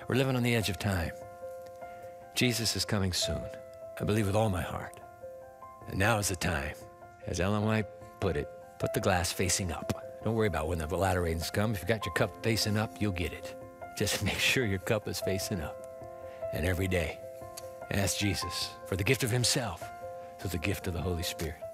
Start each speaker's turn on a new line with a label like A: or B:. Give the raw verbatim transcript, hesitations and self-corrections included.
A: We're living on the edge of time. Jesus is coming soon. I believe with all my heart. And now is the time. As Ellen White put it, put the glass facing up. Don't worry about when the latter rains come. If you got your cup facing up, you'll get it. Just make sure your cup is facing up. And every day, ask Jesus for the gift of himself through the gift of the Holy Spirit.